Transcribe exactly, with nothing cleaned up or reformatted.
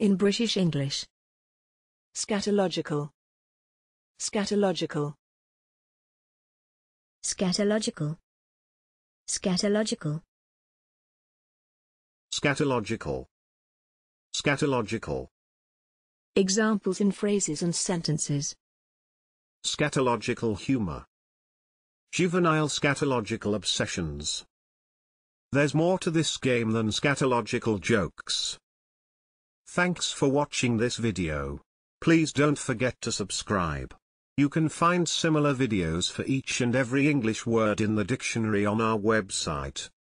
In British English. Scatological. Scatological. Scatological. Scatological. Scatological. Scatological. Examples in phrases and sentences. Scatological humor. Juvenile scatological obsessions. There's more to this game than scatological jokes. Thanks for watching this video. Please don't forget to subscribe. You can find similar videos for each and every English word in the dictionary on our website.